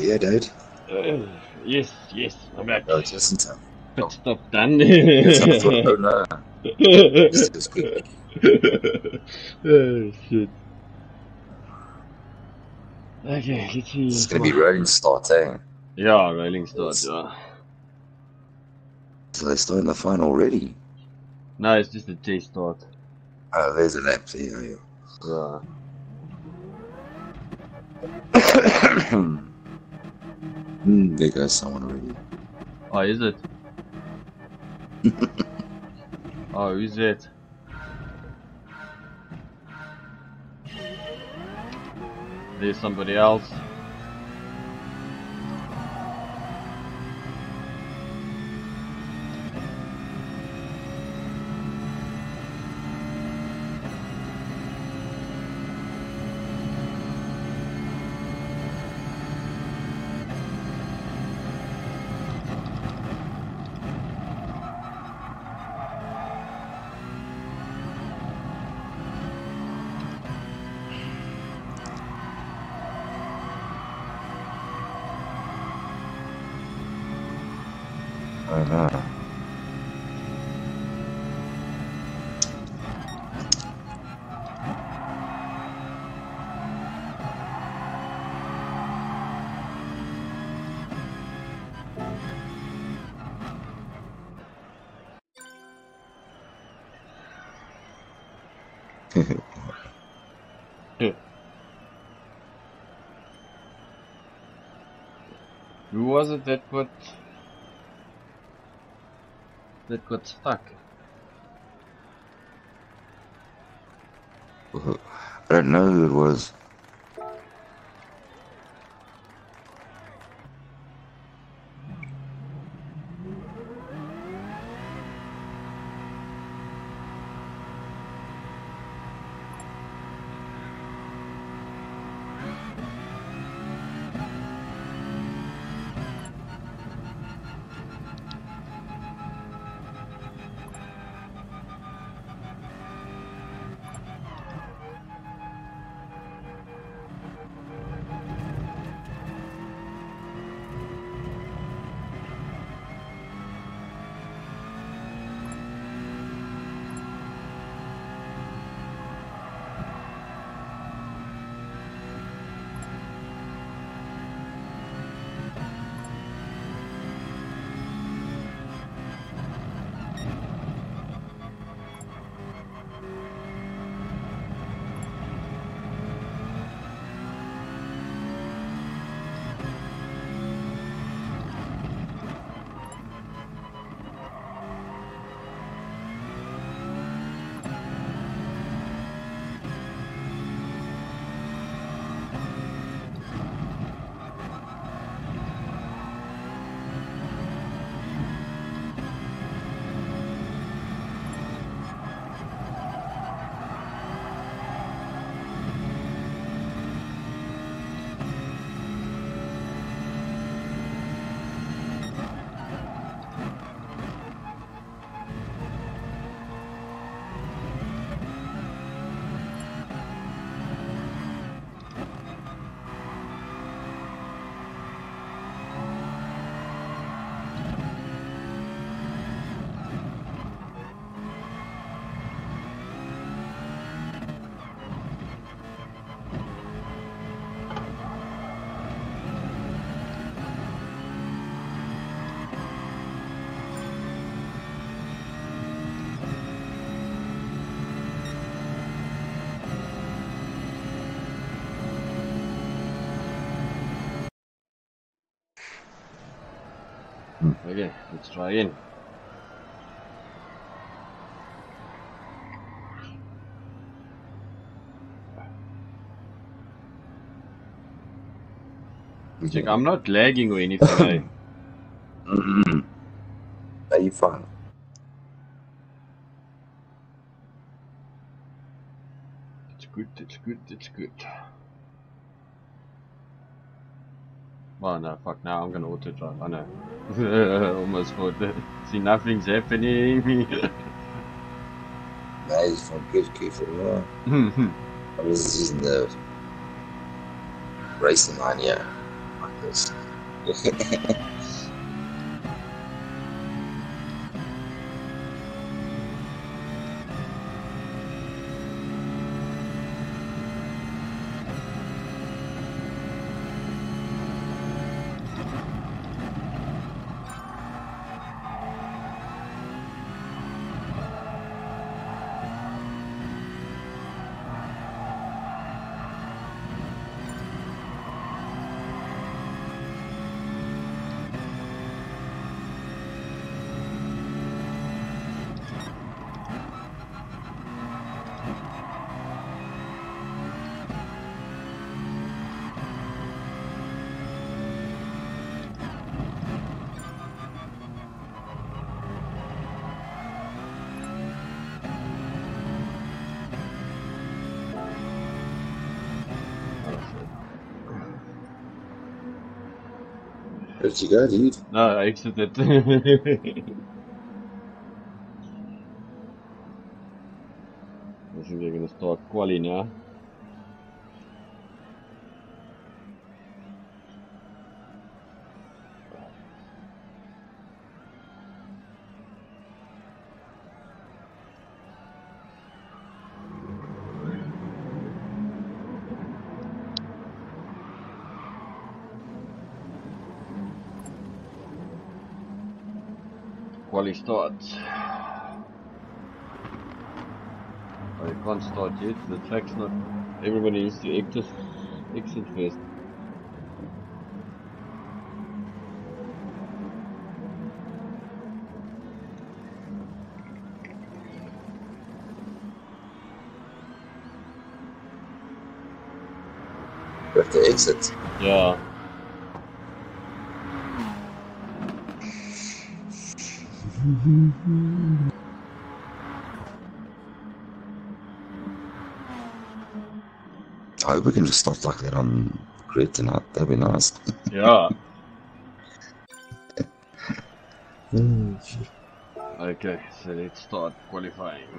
yeah, dude. Yes, I'm back. Oh, just in time. Pit stop done. Yes, I thought, oh no. This is quick. Oh, shit. Okay, let's see. This is going to be rolling start, eh? Yeah, rolling start, yeah. So they're starting the fine already. No, it's just a chase start. Oh, there's a lap there. Yeah. There goes someone already. Oh, is it? Oh, who's it? There's somebody else. Oh no. Who was it that got stuck? I don't know who it was. Okay, let's try again. Check, I'm not lagging or anything, eh? Are you fine? It's good. Oh no, fuck, now I'm gonna auto drive, I know. Almost thought that. See, nothing's happening. No, he's from good, careful. I was using the racing line here. like this. Where'd you go, dude? No, I exited. I think they're gonna start quali now. Quali starts. Oh, you can't start yet. The track's not. Everybody needs to exit first. You have to exit. Yeah. I hope we can just start like that on grid tonight. That'd be nice. Yeah. Okay, so let's start qualifying.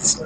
son.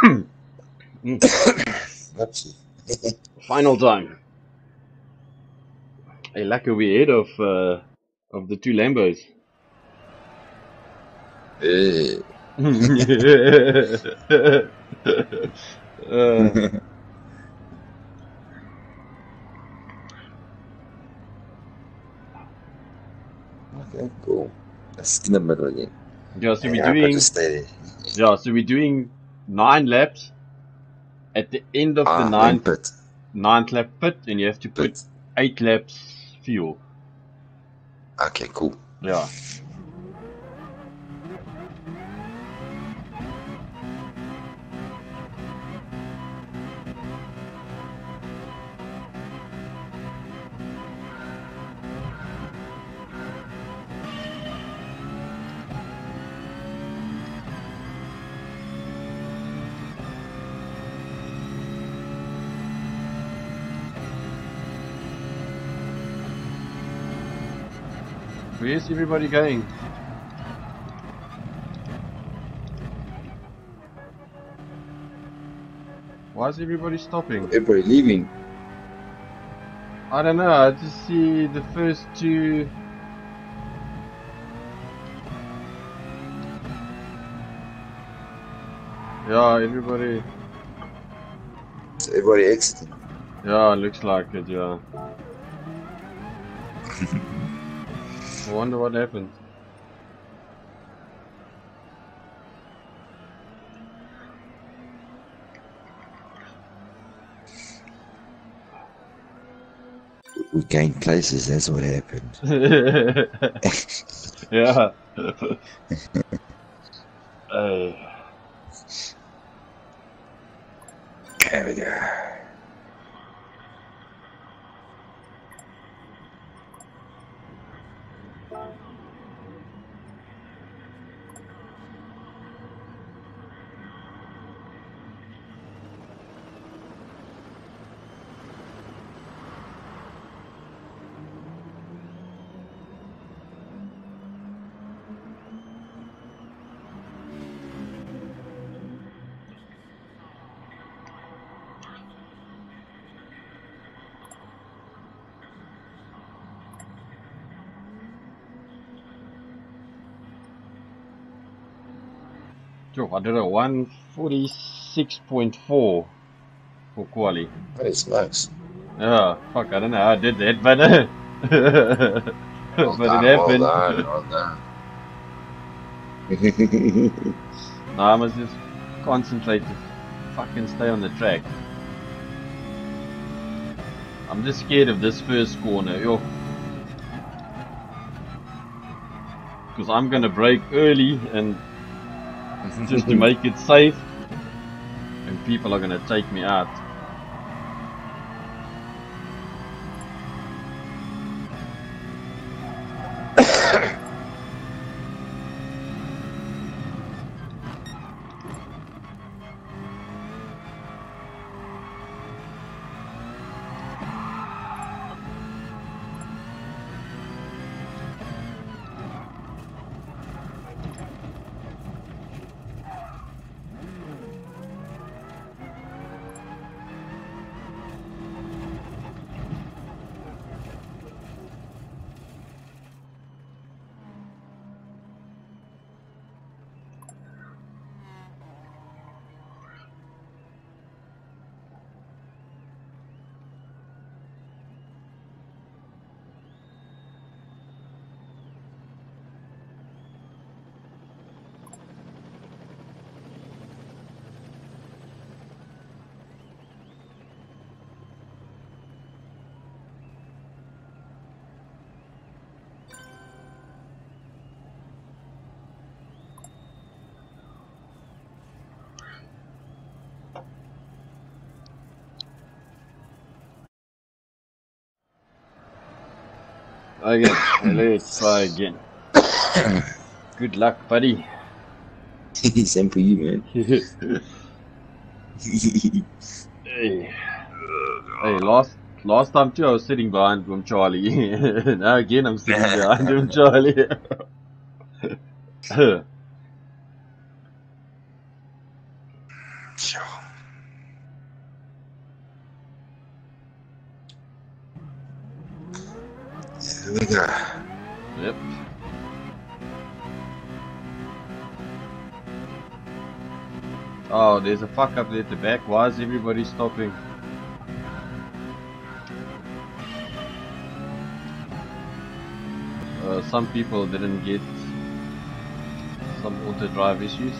Final time. Hey, lucky we ahead of the two Lambos. Hey. Okay, cool. That's in the middle again. Yeah, so we're I doing. just stay there. Yeah, so we're doing 9 laps. At the end of the ninth lap pit, and you have to put 8 laps fuel. Okay, cool. Yeah. Where's everybody going? Why is everybody stopping? Everybody leaving. I don't know, I just see the first two. Yeah, everybody. So everybody exiting. Yeah, looks like it, yeah. I wonder what happened. We gained places, that's what happened. Yeah. Hey. There we go. Yo, I did a 146.4 for quali. Holy smokes. Yeah, fuck, I don't know how I did that, but Well but done, it happened. well done. No, I must just concentrate to fucking stay on the track. I'm just scared of this first corner, yo. Because I'm gonna brake early and just to make it safe, and people are gonna take me out. Okay, let's try again. Good luck, buddy. Same for you, man. Hey, last time too, I was sitting behind him, Charlie. Now again, I'm sitting behind him, Charlie. Sure. Here we go. Yep. Oh, there's a fuck up there at the back. Why is everybody stopping? Some people didn't get some auto drive issues.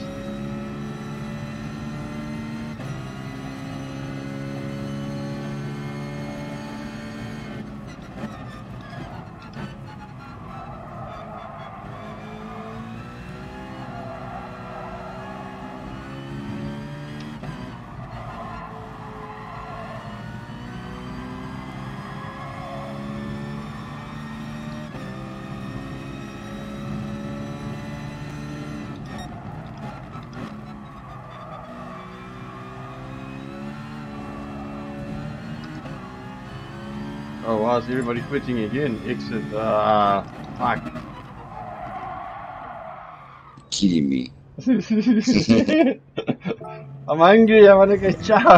Oh, why is everybody quitting again? Exit, fuck. Kidding me. I'm hungry, I wanna get chow.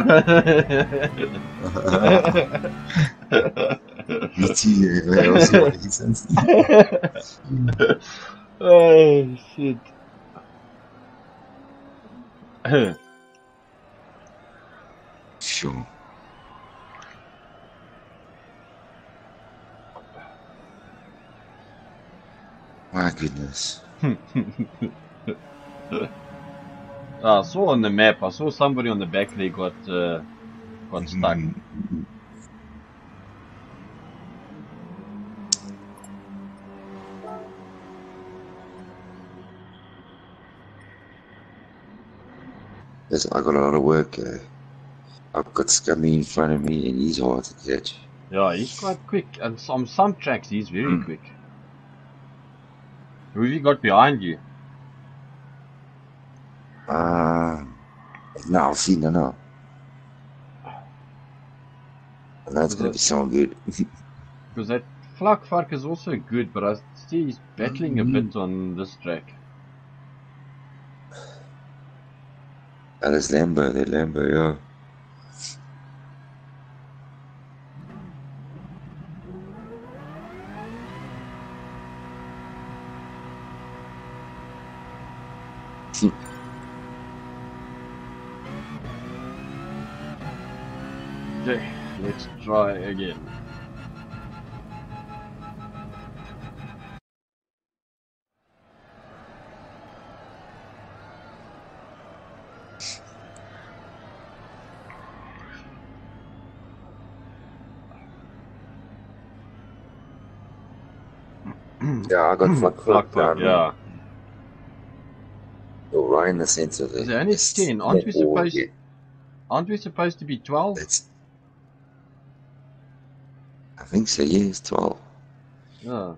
Me too, man. I was want to eat something. Oh, shit. Sure. My goodness. I saw on the map, I saw somebody on the back there got stuck. Yes, I got a lot of work. I've got Scummy in front of me and he's hard to catch. Yeah, he's quite quick, and on some tracks he's very quick. Who have you got behind you? No, I'll see, no. And that's going to be so good. Because that flak fuck is also good, but I see he's battling a bit on this track. That is Lambo, yeah. Okay, let's try again. Yeah, I got flak down. Yeah. You're right in the center there. They're only 10. Aren't we supposed to be 12? I think so, yeah, it's 12. Yeah.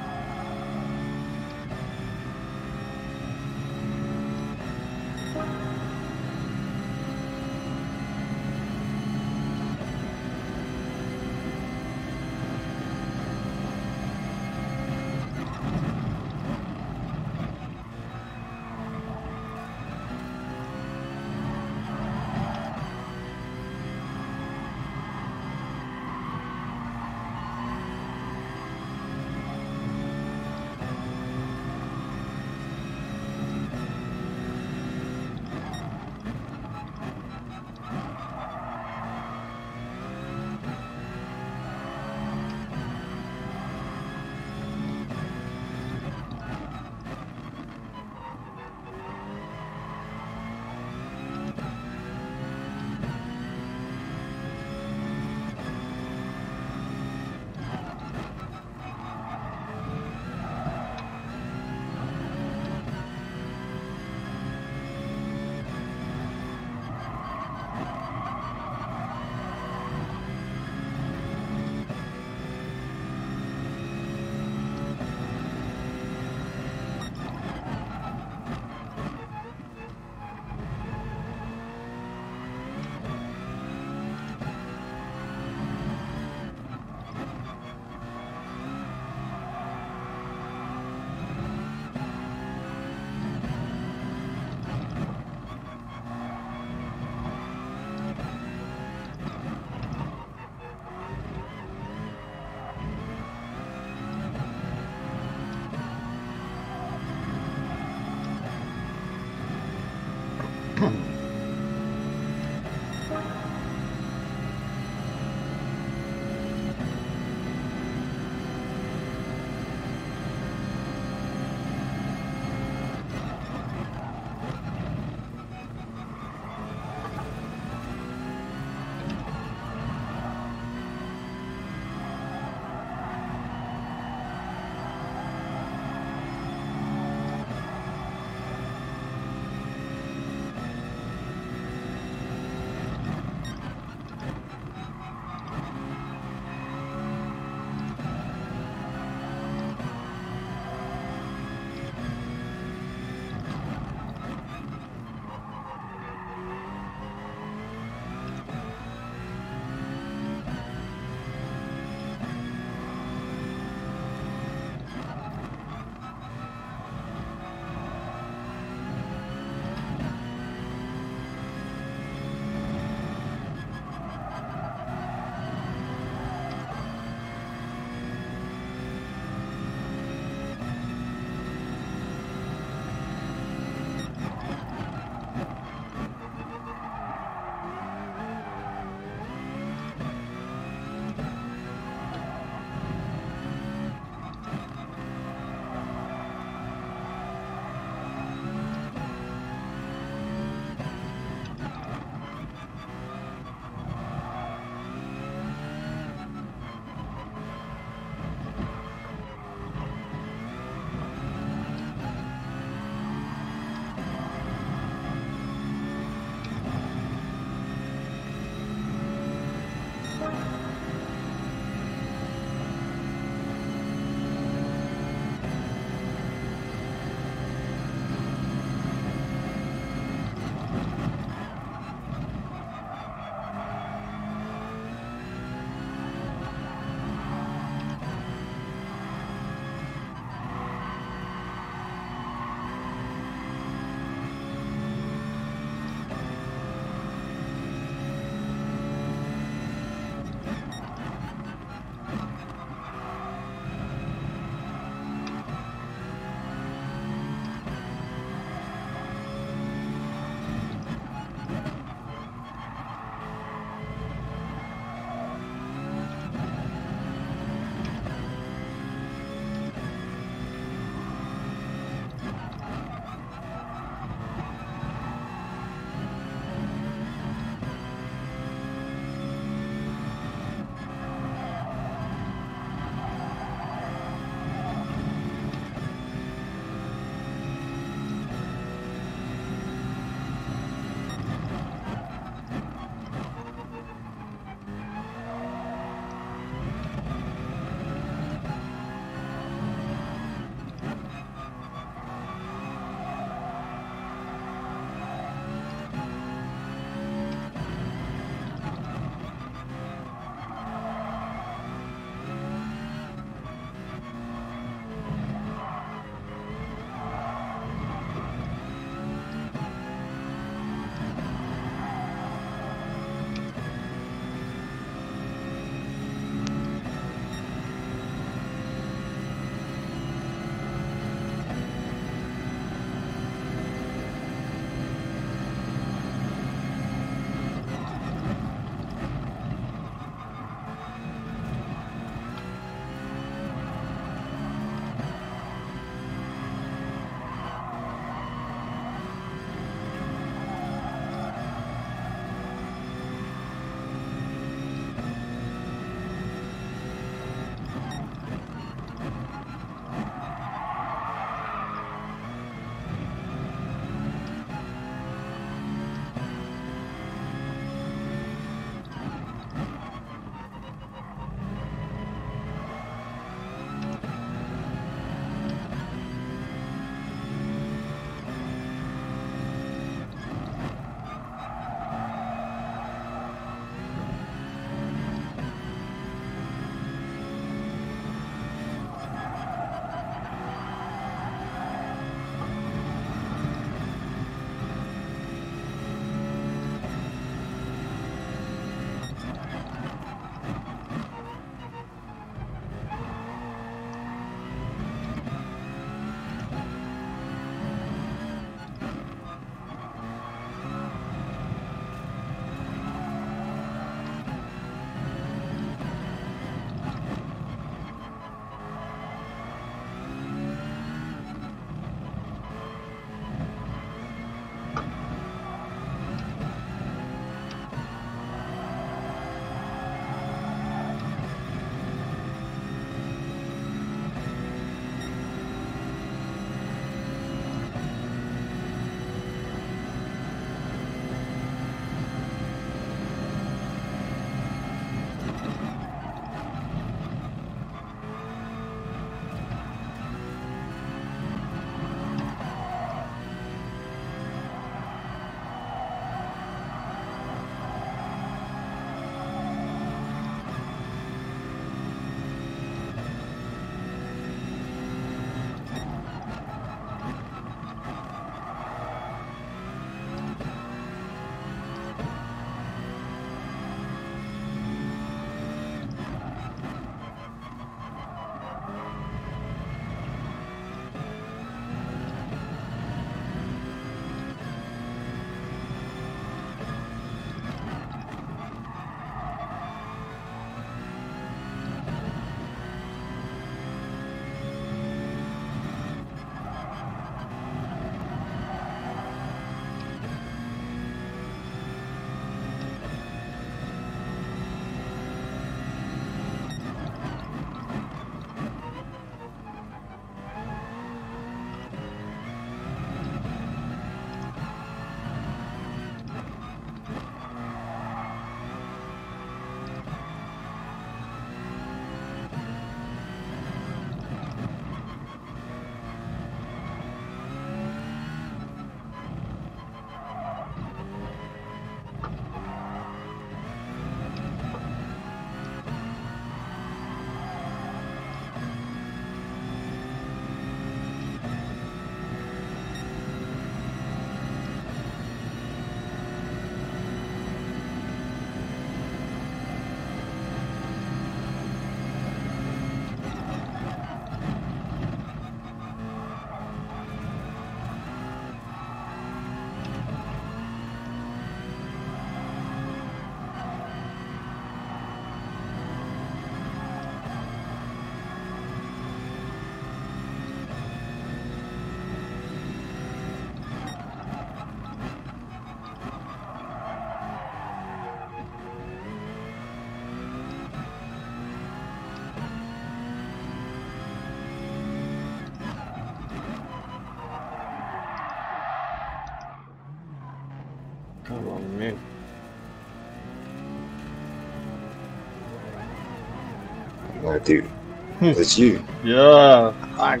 I do. It's you. Yeah, fuck.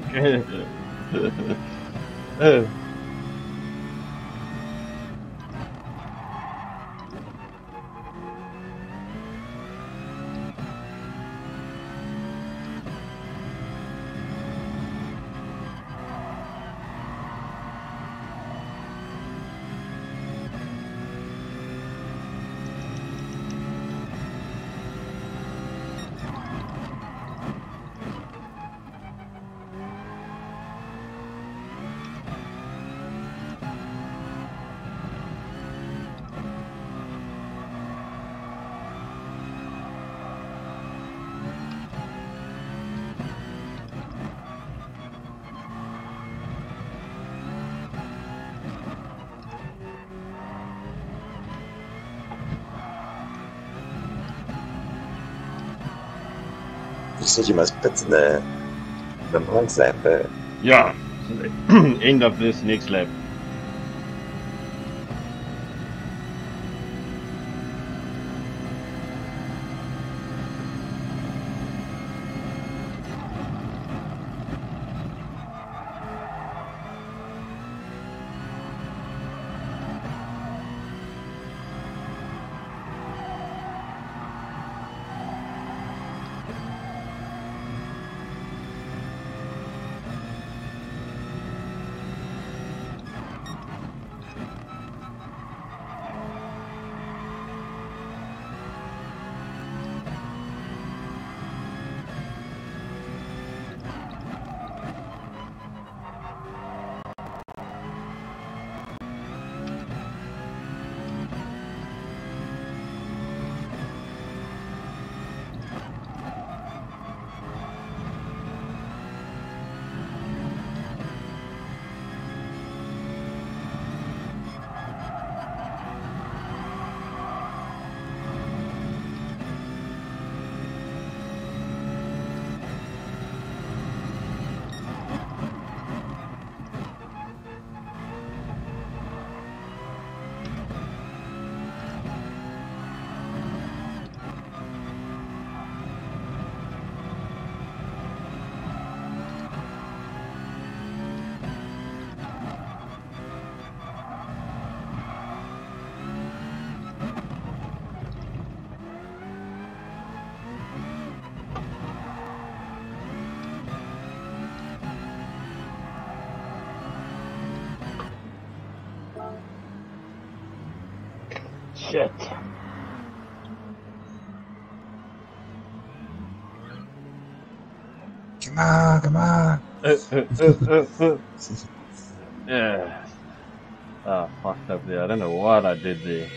You said you must put in the month lap. Yeah, end of this next lap. Shit. Come on, come on. Yeah. Ah, fucked up there. I don't know what I did there.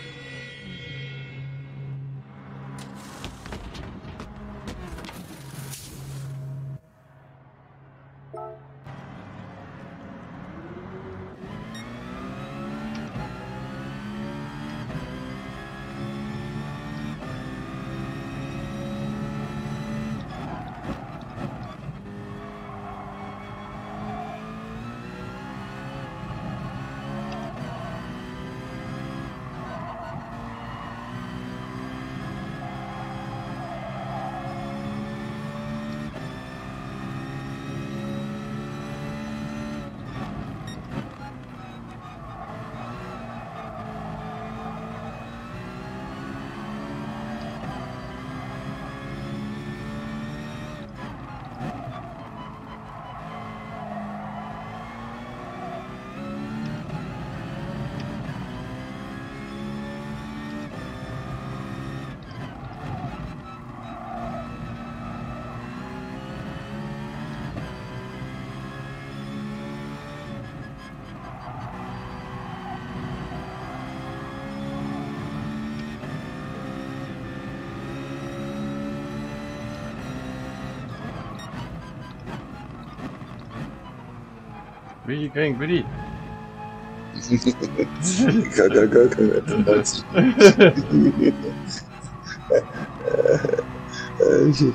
Where are you going, buddy? Go. Shit.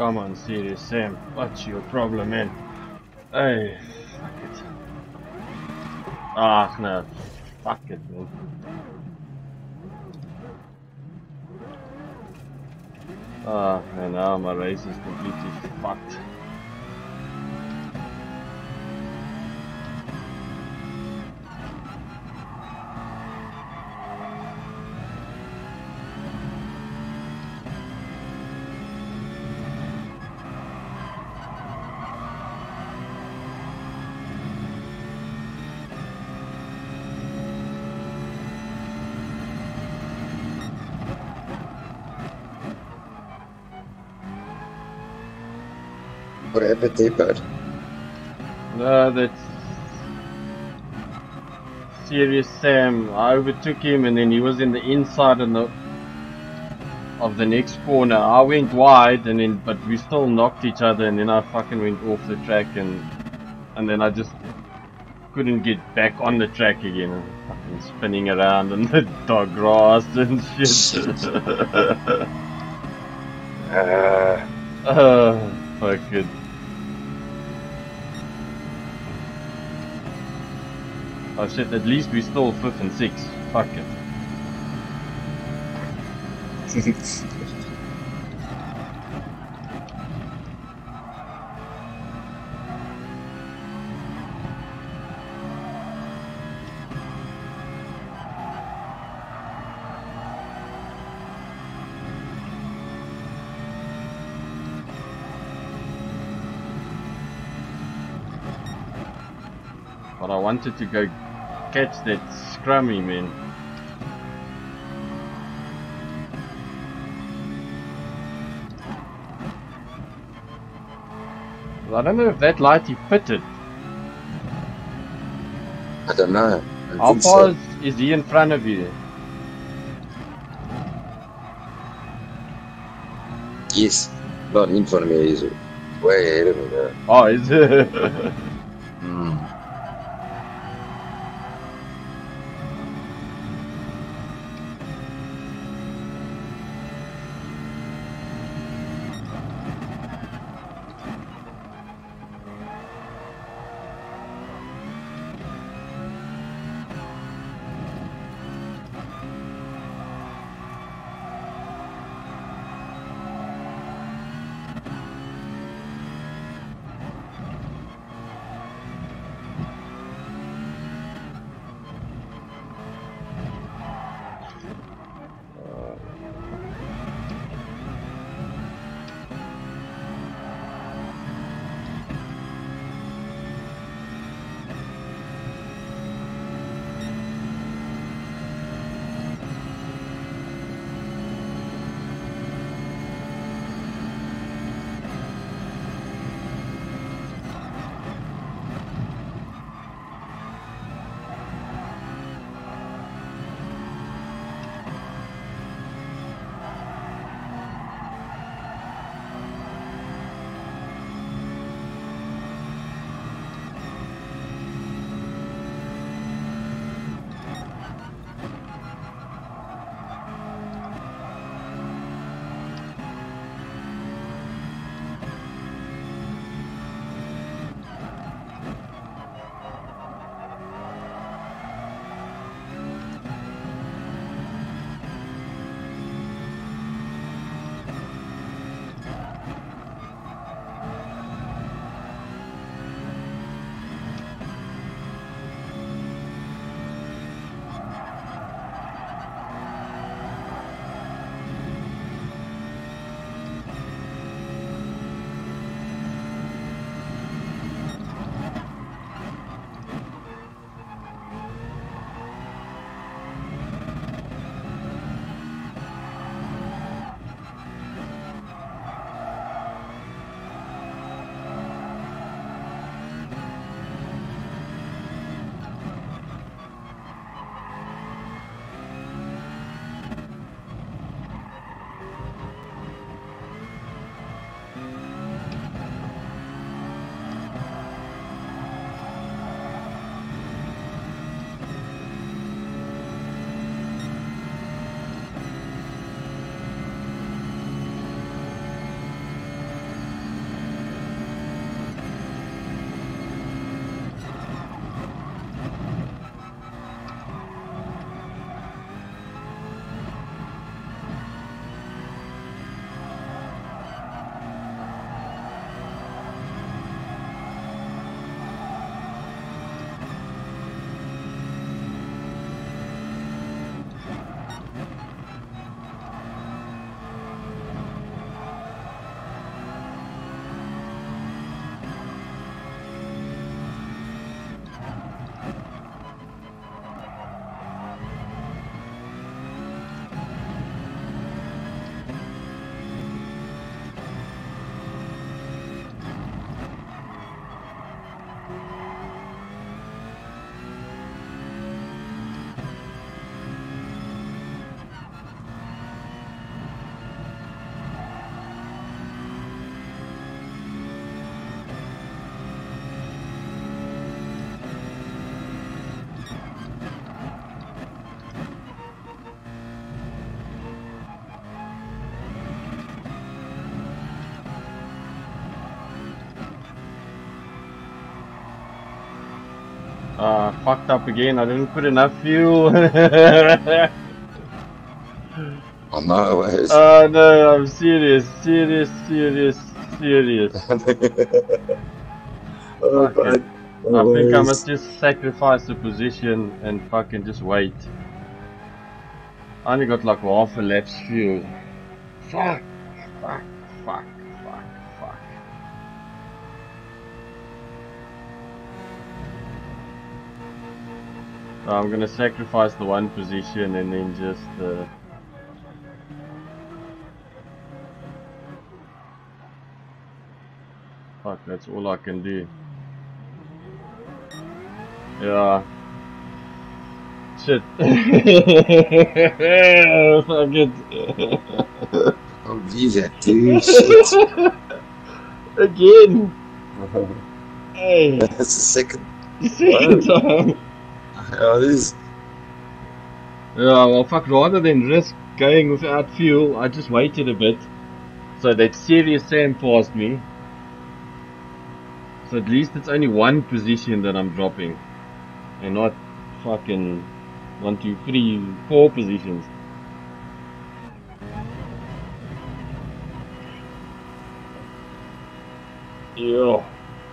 Come on, serious Sam. What's your problem, man? Hey, fuck it. Ah, no. Fuck it, man. Ah, and now my race is completely fucked. What happened there, bud? No, that's serious Sam. I overtook him and then he was in the inside of the next corner. I went wide and then, but we still knocked each other, and then I fucking went off the track and then I just couldn't get back on the track again. Fucking spinning around in the dog grass and shit. Fuck it. I said at least we still 5th and 6th. Fuck it. But I wanted to go catch that scrummy, man. Well, I don't know if that light he pitted. I don't know. How far is he in front of you? Yes, not in front of me, he's way ahead of me now. Oh, is it? Fucked up again. I didn't put enough fuel. Oh no, Oh no, I'm serious. Oh Fuck it. god. I No think I must ways. just sacrifice the position and fucking just wait. I only got like half a lap's fuel. Fuck. So I'm gonna sacrifice the one position and then just fuck, that's all I can do. Yeah. Shit. Fuck it. Oh, geez, that dude. Shit. Again. Hey. That's the second. Second time. Oh, this. Yeah, well, fuck, rather than risk going without fuel, I just waited a bit. So that serious Sam passed me. So at least it's only one position that I'm dropping. And not fucking 1, 2, 3, 4 positions. Yeah.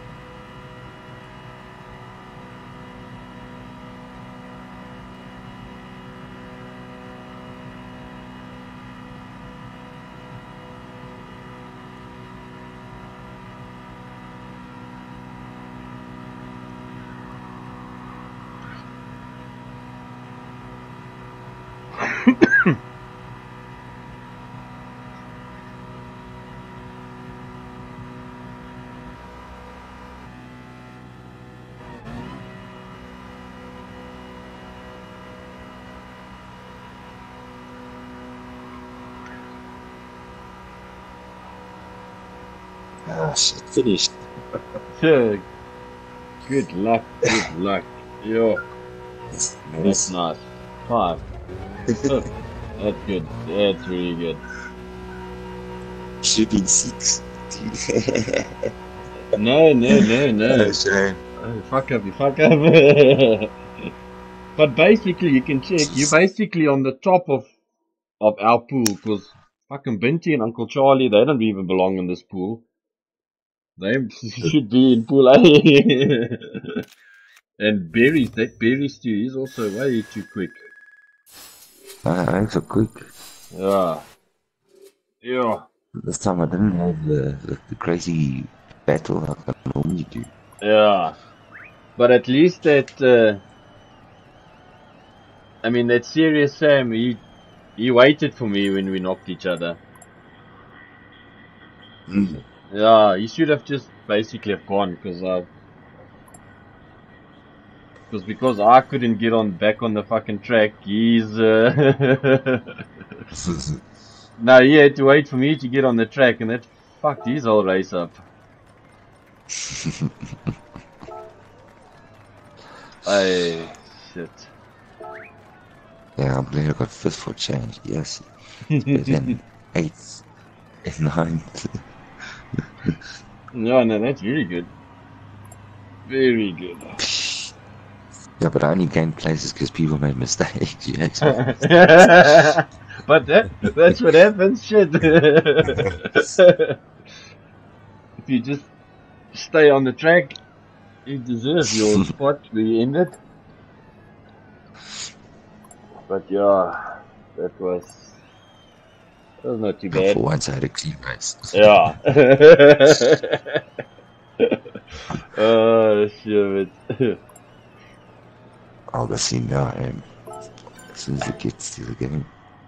Ah, shit, finished. Good luck. Yo. That's Nice. nice. 5. That's good. That's really good. Should be 6. No. Oh, shame. Oh, fuck up. But basically, you can check. You're basically on the top of our pool, because fucking Binti and Uncle Charlie, they don't even belong in this pool. They should be in pool A. And Berries, that Berry stew is also way too quick. I'm so quick. Yeah. This time I didn't have the crazy battle like I normally do. Yeah. But at least that, that serious Sam, he waited for me when we knocked each other. Mm. Yeah, he should have just basically have gone, because I couldn't get back on the fucking track. He's no, he had to wait for me to get on the track, and that fucked his whole race up. Ay, shit. Yeah, I'm glad I got 5th for change, yes. But then 8th and 9th. No, that's very good. Very good. Yeah, but I only gained places because people made mistakes. Yeah, but that's what happens, shit. If you just stay on the track, you deserve your spot where you ended. But yeah, that was not too bad. For once I had a clean race. Yeah. Oh, shit. I'll go see now I am. As soon as it gets to the game.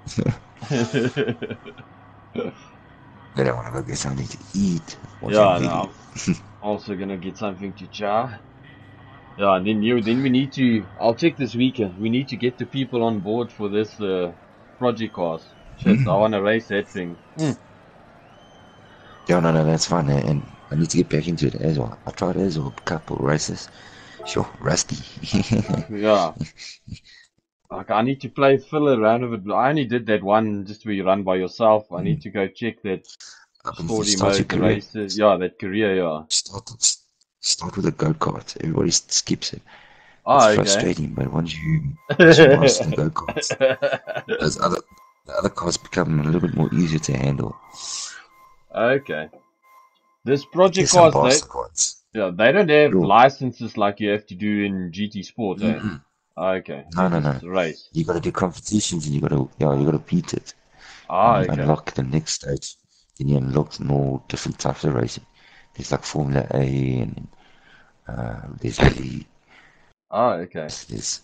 Then I want to go get something to eat. Yeah, no, I'm also gonna get something to chow. Yeah, and then we need to. I'll check this weekend. We need to get the people on board for this project course. Shit, I want to race that thing. Yeah, no, that's fine. And I need to get back into it as well. I tried as well a couple races. Sure, rusty. Yeah. Like, I need to fill around with it. I only did that one just where you run by yourself. I need to go check that story Start your mode, the career. races. Yeah, that career, yeah. Start with a go-kart. Everybody skips it. Oh, It's okay. frustrating, but once you master the go-karts, the other cars become a little bit more easier to handle. Okay. This But project there's some cars, they bastard ones. yeah, they don't have Bro. licenses like you have to do in GT Sport, eh? Mm-mm. Okay, No, they no, just no. race. You gotta do competitions and you gotta beat it. And Ah, you okay. unlock the next stage. Then you unlock more different types of racing. There's like Formula A and there's really Ah, okay.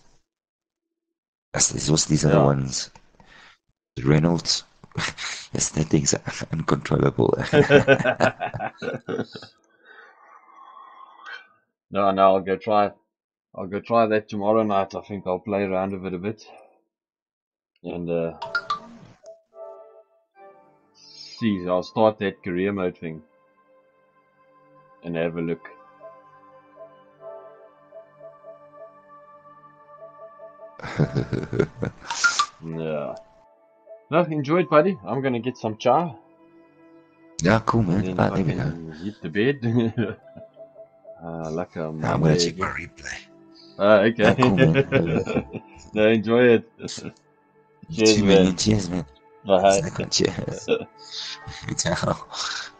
there's also these other Yeah. ones. The Reynolds. Yes, that thing's uncontrollable. No, no, I'll go try. I'll go try that tomorrow night. I think I'll play around with it a bit and see. I'll start that career mode thing and have a look. Yeah. No, enjoy it, buddy. I'm gonna get some chai Yeah, cool, and man. then There we go. fucking hit the bed. Like a Now I'm gonna Monday check my again. replay. Okay. Yeah, cool, man. No, enjoy it. You Cheers, too, man. man. Cheers, man. Bye. Exactly. Cheers. Ciao.